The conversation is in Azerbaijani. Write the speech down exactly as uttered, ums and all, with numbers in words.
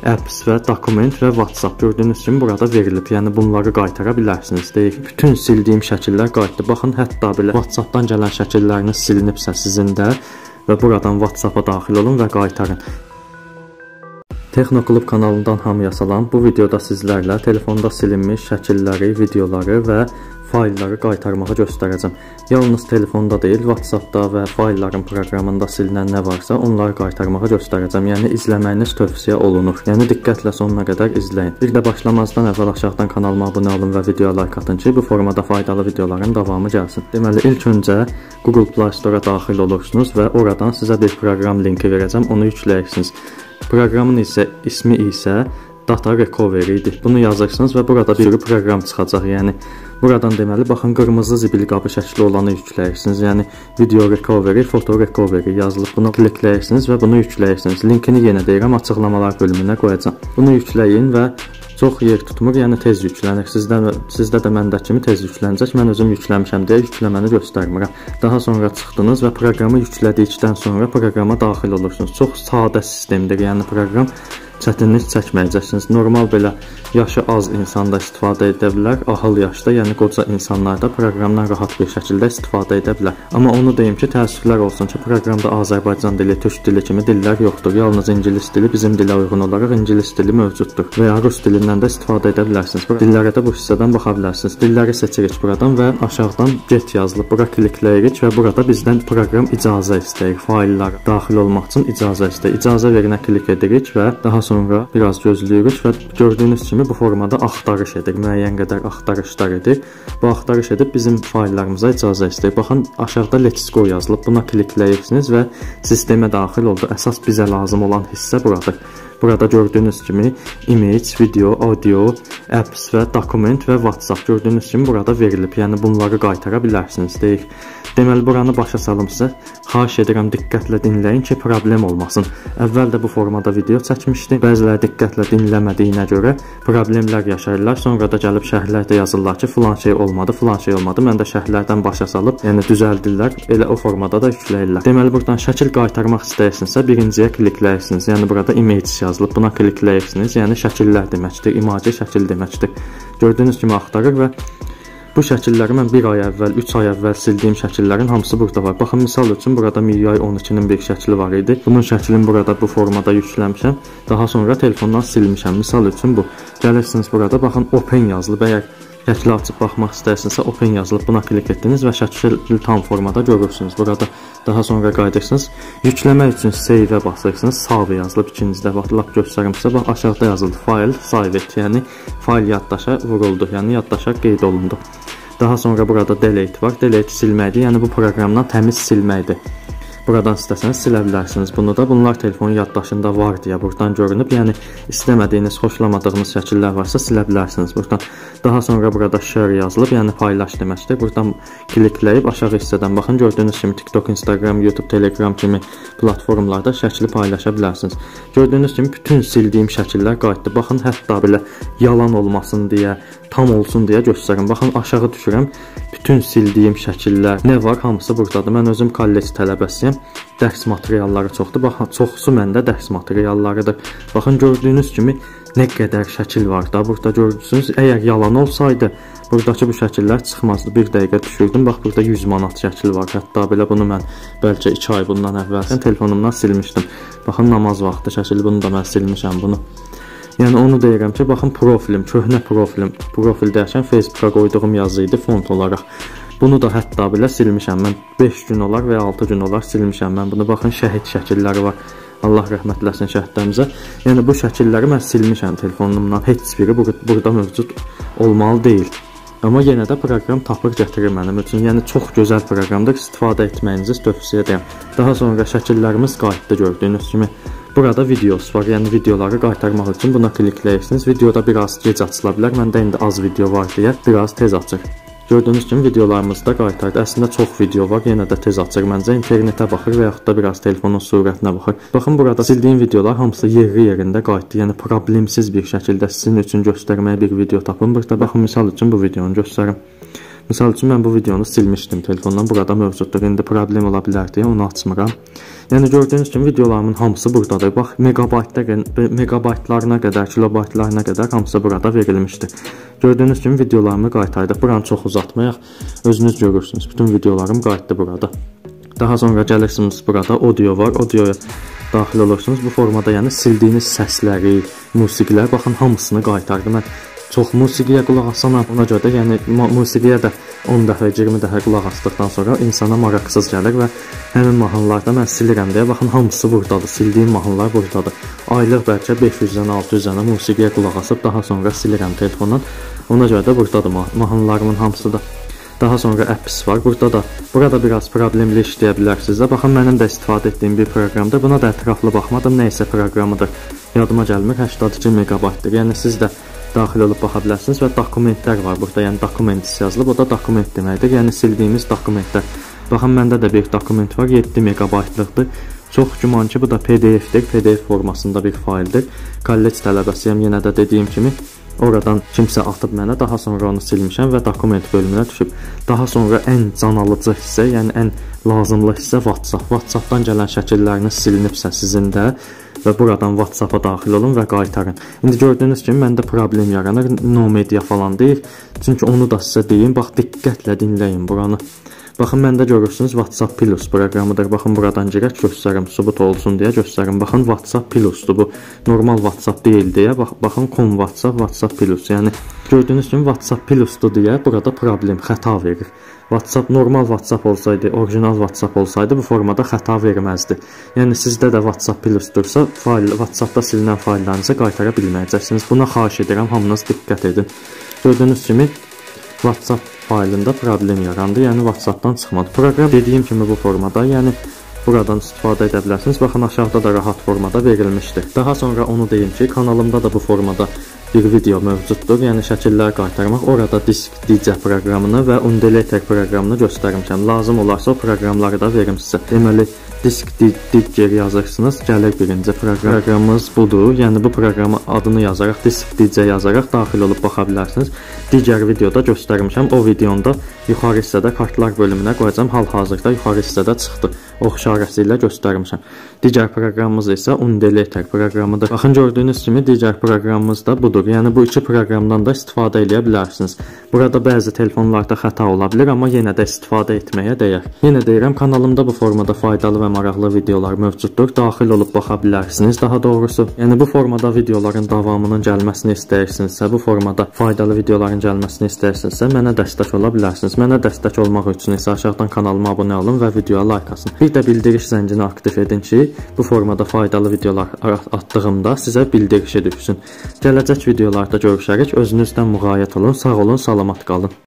apps və dokument və WhatsApp gördüyünüz kimi burada verilib. Yəni bunları qaytara bilərsiniz deyək. Bütün sildiyim şəkillər qayıtdı. Baxın, hətta belə WhatsApp-dan gələn şəkilləriniz silinibsə sizin də və buradan WhatsApp-a daxil olun və qaytarın. Texnoklub kanalından hamıya salam. Bu videoda sizlərlə telefonda silinmiş şəkilləri, videoları və faylları qaytarmağı göstərəcəm. Yalnız telefonda deyil, WhatsApp-da və faylların proqramında silinən nə varsa onları qaytarmağı göstərəcəm. Yəni izləməyiniz tövsiyə olunur. Yəni diqqətlə sonuna qədər izləyin. Bir də başlamazdan əvvəl aşağıdan kanalıma abunə olun və videoya like atın ki, bu formada faydalı videoların davamı gəlsin. Deməli, ilk öncə Google Play Store-a daxil olursunuz və oradan sizə bir proqram linki verəcəm, onu yükləyərsiniz. Proqramın isə ismi isə Data Recovery idi. Bunu yazırsınız və burada bir proqram çıxacaq. Yəni buradan deməli baxın, qırmızı zibil qabı şəkli olanı yükləyirsiniz. Yəni Video Recovery, Photo Recovery yazılıb. Buna klikləyirsiniz və bunu yükləyirsiniz. Linkini yenə deyirəm, açıqlamalar bölümünə qoyacağam. Bunu yükləyin və çox yer tutmur, yəni tez yüklənir. Sizdə, sizdə də məndə kimi tez yüklənəcək. Mən özüm yükləmişəm deyə yükləməni göstərmirəm. Daha sonra çıxdınız və proqramı yüklədikdən sonra proqrama daxil olursunuz. Çox sadə sistemdir, yəni proqram çətinlik çəkməyəcəksiniz. Normal belə yaşı az insan da istifadə edə bilər. Ahıl yaşda, yəni qoca insanlar da proqramdan rahat bir şəkildə istifadə edə bilər. Amma onu deyim ki, təəssüflər olsun ki, proqramda Azərbaycan dili, türk dili kimi dillər yoxdur. Yalnız ingilis dili bizim dilə uyğun olaraq ingilis dili mövcuddur və ya rus dilindən də istifadə edə bilərsiniz. Dillərə də bu hissədən baxa bilərsiniz. Dilləri seçirik buradan və aşağıdan get yazılıb. Bura klikləyirik və burada bizdən proqram icazə istəyir. Faillərə daxil olmaq üçün icazə istəyir. İcazə verinə klik edirik və daha sonra sonra biraz gözləyirik və gördüyünüz kimi bu formada axtarış edir. Müəyyən qədər axtarışlar edir. Bu axtarış edib bizim fayllarımıza icazə istəyir. Baxın, aşağıda Let's Go yazılıb. Buna klikləyirsiniz və sistemə daxil oldu. Əsas bizə lazım olan hissə buradır. Burada gördüyünüz kimi image, video, audio, apps və dokument və WhatsApp gördüyünüz kimi burada verilib. Yəni bunları qaytara bilərsiniz deyək. Deməli, buranı başa salım sizə. Xahiş edirəm diqqətlə dinləyin ki, problem olmasın. Əvvəl də bu formada video çəkmişdim. Bəziləri diqqətlə dinləmədiyinə görə problemlər yaşayırlar. Sonra da gəlib şərhlərdə yazırlar ki, filan şey olmadı, filan şey olmadı. Mən də şərhlərdən başa salıb, yəni düzəldirlər. Elə o formada da yükləyirlər. Deməli, buradan şəkil qaytarmaq istəyirsinizsə, birinciyə klikləyirsiniz. Yəni burada image yazılıb. Buna klikləyirsiniz. Yəni şəkillər deməkdir, imaji şəkil deməkdir. Gördüyünüz kimi axtarır və bu şəkilləri mən bir ay əvvəl, üç ay əvvəl sildiyim şəkillərin hamısı burada var. Baxın, misal üçün burada Miray on ikinin bir şəkli var idi. Bunun şəklini burada bu formada yükləmişəm. Daha sonra telefondan silmişəm. Misal üçün bu. Gəlirsiniz burada, baxın, Open yazılıb. Əgər şəkli açıb baxmaq istəyirsinizsə, Open yazılıb. Buna klik etdiniz və şəkil tam formada görürsünüz. Burada daha sonra qayıdırsınız. Yükləmək üçün Save-ə basırsınız. Save yazılıb ikincidə. Bax, lap göstərim sizə. Bax, aşağıda yazıldı. File, save et. Yəni, fayl yaddaşa vuruldu. Yəni, yaddaşa qeyd olundu. Daha sonra burada delete var. Delete silməkdir. Yəni, bu proqramdan təmiz silməkdir. Buradan istəsəniz silə bilərsiniz. Bunu da bunlar telefonun yaddaşında var deyə buradan görünüb. Yəni istəmədiyiniz, xoşlamadığınız şəkillər varsa silə bilərsiniz buradan. Daha sonra burada share yazılıb, yəni paylaş deməkdir. Buradan klikləyib aşağı hissədən baxın, gördüyünüz kimi TikTok, Instagram, YouTube, Telegram kimi platformlarda şəkli paylaşa bilərsiniz. Gördüyünüz kimi bütün sildiyim şəkillər qayıtdı. Baxın, hətta belə yalan olmasın deyə, tam olsun deyə göstərin. Baxın, aşağı düşürəm. Bütün sildiyim şəkillər nə var, hamısı buradadır. Mən özüm kollec tələbəsiyəm. Dərs materialları çoxdur. Baxın, çoxsu məndə dərs materiallarıdır. Baxın, gördüyünüz kimi nə qədər şəkil var da burada görürsünüz. Əgər yalan olsaydı, buradakı bu şəkillər çıxmazdı. Bir dəqiqə düşürdüm. Bax, burada yüz manat şəkil var. Hətta belə bunu mən bəlkə iki ay bundan əvvəlsən telefonumdan silmişdim. Baxın, namaz vaxtı şəkili, bunu da mən silmişəm bunu. Yəni onu deyirəm ki, baxın, profilim, köhnə profilim, profil deyərkən Facebooka qoyduğum yazı idi font olaraq. Bunu da hətta belə silmişəm. Mən beş gün olar və ya altı gün olar silmişəm. Mən bunu baxın, şəhid şəkilləri var. Allah rəhmət eləsin şəhidlərimizə. Yəni bu şəkilləri mən silmişəm telefonumdan. Heç biri burada mövcud olmalı deyil. Amma yenə də proqram tapır gətirir mənim üçün. Yəni çox gözəl proqramdır. İstifadə etməyinizi tövsiyə edirəm. Daha sonra şəkillərimiz qayıtdı gördüyünüz kimi. Burada videosu var, yəni videoları qaytarmaq üçün buna klikləyirsiniz. Videoda biraz gec açıla bilər. Məndə indi az video var deyə biraz tez açır. Gördüyünüz kimi videolarımızı da qaytardı. Əslində çox video var, yenə də tez açır. Məncə internetə baxır və yaxud da biraz telefonun sürətinə baxır. Baxın, burada sildiyim videolar hamısı yerli yerində qayıtdı. Yəni problemsiz bir şəkildə sizin üçün göstərməyə bir video tapın. Burada baxın, misal üçün bu videonu göstərim. Misal üçün mən bu videonu silmişdim telefondan, burada mövcuddur. İndi problem ola bilər deyə onu açmıram. Yəni gördüyünüz kimi videolarımın hamısı buradadır. Bax, megabaytlar, megabaytlarına qədər, kilobaytlarına qədər hamısı burada verilmişdir. Gördüyünüz kimi videolarımı qaytardıq. Buranı çox uzatmayaq. Özünüz görürsünüz. Bütün videolarım qayıtdı burada. Daha sonra gəlirsiniz, burada audio var. Audioya daxil olursunuz. Bu formada yəni sildiyiniz səsləri, musiqilər, baxın hamısını qaytardı. Mən çox musiqiyə qulaq asana, ona görə də yəni musiqiyə də on dəfə, iyirmi dəfə qulaq asdıqdan sonra insana maraqsız gəlir və həmin mahnılarda mən silirəm deyə baxın hamısı buradadır. Sildiyim mahnılar buradadır. Aylıq bəlkə beş yüzdən altı yüzdən musiqiyə qulaq asıb daha sonra silirəm telefondan. Ona görə də buradadır mahnılarımın hamısı da. Daha sonra apps var. Burada da burada biraz problemli işləyə bilərsiniz də. Baxın mənim də istifadə etdiyim bir proqramdır. Buna da ətraflı baxmadım. Nə isə proqramıdır. Yadıma gəlmir. səksən iki megabaytdır. Yəni siz də daxil olub baxa bilərsiniz və dokumentlər var burada. Yəni dokument yazılıb. O da dokument deməkdir. Yəni sildiyimiz dokumentlər. Baxın məndə də bir dokument var. yeddi megabaytlıqdır. Çox güman ki bu da P D F-dir. P D F formasında bir fayldır. Kollec tələbəsiyəm. Yenə də dediyim kimi oradan kimsə atıb mənə, daha sonra onu silmişəm və dokument bölümünə düşüb. Daha sonra ən can alıcı hissə, yəni ən lazımlı hissə WhatsApp. WhatsApp-dan gələn şəkilləriniz silinibsə sizin də və buradan WhatsApp-a daxil olun və qaytarın. İndi gördüyünüz kimi məndə problem yaranır, no media falan deyil. Çünki onu da sizə deyim, bax diqqətlə dinləyin buranı. Baxın məndə görürsünüz WhatsApp Plus proqramıdır. Baxın buradan girək göstərim, sübut olsun deyə göstərim. Baxın WhatsApp Plusdur bu. Normal WhatsApp deyil deyə. Bax, baxın com WhatsApp, WhatsApp Plus. Yəni gördüyünüz kimi WhatsApp Plusdur deyə burada problem, xəta verir. WhatsApp normal WhatsApp olsaydı, orijinal WhatsApp olsaydı bu formada xəta verməzdi. Yəni sizdə də WhatsApp Plusdursa, fayl WhatsApp-da silinən fayllarınızı qaytara bilməyəcəksiniz. Buna xahiş edirəm, hamınız diqqət edin. Gördüyünüz kimi WhatsApp faylında problem yarandı, yəni WhatsApp-dan çıxmadı. Proqram dediyim kimi bu formada, yəni buradan istifadə edə bilərsiniz. Baxın, aşağıda da rahat formada verilmişdir. Daha sonra onu deyim ki, kanalımda da bu formada bir video mövcuddur, yəni şəkillər qaytarmaq. Orada disk D J proqramını və Undulator proqramını göstərmişəm. Lazım olarsa o proqramları da verim sizə. Deməli, disk D J yazırsınız, gəlir birinci proqram. Proqramımız budur. Yəni bu proqramın adını yazaraq, disk D J yazaraq daxil olub baxa bilərsiniz. Digər videoda göstərmişəm. O videonda yuxarı hissədə kartlar bölümünə qoyacağam. Hal-hazırda yuxarı hissədə çıxdı. Ox işarəsi ilə göstərmişəm. Digər proqramımız isə Undulator proqramıdır. Baxın, gördüyünüz kimi digər proqramımız da budur. Yəni bu iki proqramdan da istifadə edə bilərsiniz. Burada bəzi telefonlarda xəta ola bilər, amma yenə də istifadə etməyə dəyər. Yenə deyirəm, kanalımda bu formada faydalı və maraqlı videolar mövcuddur. Daxil olub baxa bilərsiniz daha doğrusu. Yəni bu formada videoların davamının gəlməsini istəyirsinizsə, bu formada faydalı videoların gəlməsini istəyirsinizsə, mənə dəstək ola bilərsiniz. Mənə dəstək olmaq üçün isə aşağıdan kanalıma abunə olun və videoya like asın. Bir də bildiriş zəncini aktiv edin ki, bu formada faydalı videolar atdığımda sizə bildirişi düşsün. Gələcək videolarda görüşərik. Özünüzdən müğayət olun. Sağ olun, salamat qalın.